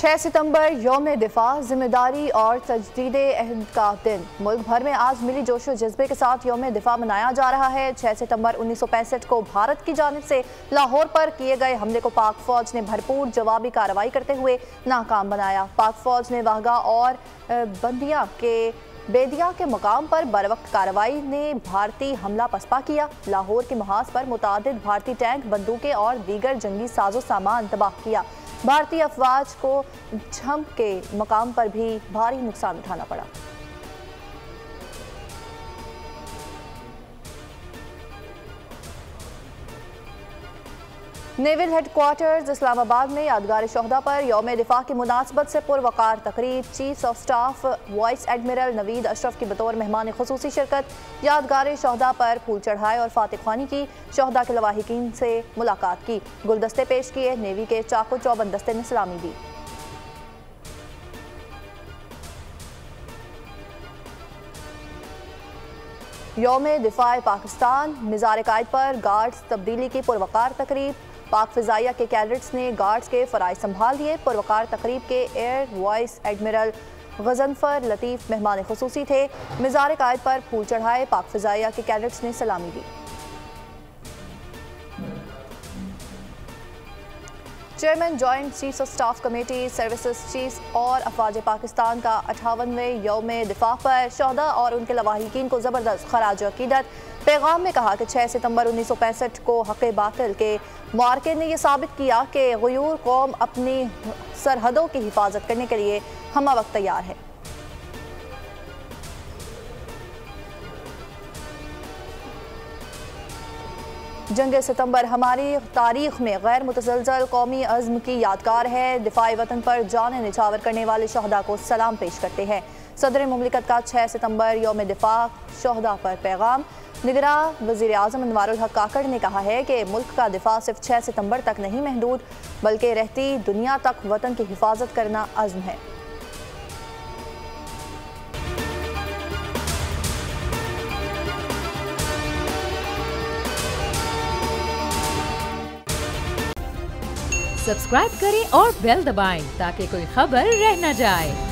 6 सितंबर यौम दिफा, जिम्मेदारी और तजदीद अहद का दिन। मुल्क भर में आज मिली जोशो जज्बे के साथ यौम दिफा मनाया जा रहा है। 6 सितंबर 1965 को भारत की जानिब से लाहौर पर किए गए हमले को पाक फौज ने भरपूर जवाबी कार्रवाई करते हुए नाकाम बनाया। पाक फौज ने वाहगा और बेदिया के मकाम पर बरवक्त कार्रवाई ने भारतीय हमला पसपा किया। लाहौर के महाज पर मुतादिद भारतीय टैंक, बंदूकें और दीगर जंगी साजो सामान तबाह किया। भारतीय अफवाज को झम के मकाम पर भी भारी नुकसान उठाना पड़ा। नेवल हेडक्वार्टर्स इस्लामाबाद में यादगार शोहदा पर यौम दिफा की मुनासबत से पुरवकार तकरीब। Chief of staff vice admiral Naveed Ashraf की बतौर मेहमान खुसूसी शिरकत। यादगार शोहदा पर फूल चढ़ाए और फातिह ख्वानी की। शोहदा के लवाहिकीन से मुलाकात की, गुलदस्ते पेश किए। नेवी के चाको चौबंद दस्ते ने सलामी दी। यौम दिफा पाकिस्तान, मिज़ार कायद पर गार्ड्स तब्दीली की पुरवकार तकरीब। पाक फिजाइया के कैडेट्स ने गार्ड्स के फ़राइज़ संभाल लिए। पुरवकार तकरीब के air vice admiral Ghazanfar Latif मेहमान खुसूसी थे। मिज़ार कायद पर फूल चढ़ाए। पाक फिजाइया के कैडेट्स ने सलामी दी। Chairman joint chief of staff committee services chief और अफवाज पाकिस्तान का 58वें यौम दिफा पर शोहदा और उनके लवाहिकीन को ज़बरदस्त खराज अकीदत। पैगाम में कहा कि 6 सितंबर 1965 को हक़ बातिल के मार्के ने यह साबित किया कि गयूर कौम अपनी सरहदों की हिफाजत करने के लिए हम वक्त तैयार है। जंग सितंबर हमारी तारीख में गैर मुतसलसल कौमी अज़्म की यादगार है। दिफाई वतन पर जान निछावर करने वाले शोहदा को सलाम पेश करते हैं। सदर मुमलिकत का 6 सितंबर यौम दिफा शोहदा पर पैगाम। निगरां वज़ीर आज़म अनवारुल हक काकड़ ने कहा है कि मुल्क का दिफा सिर्फ 6 सितंबर तक नहीं महदूद, बल्कि रहती दुनिया तक वतन की हिफाजत करना अज़्म है। सब्सक्राइब करें और बेल दबाएं ताकि कोई खबर रह न जाए।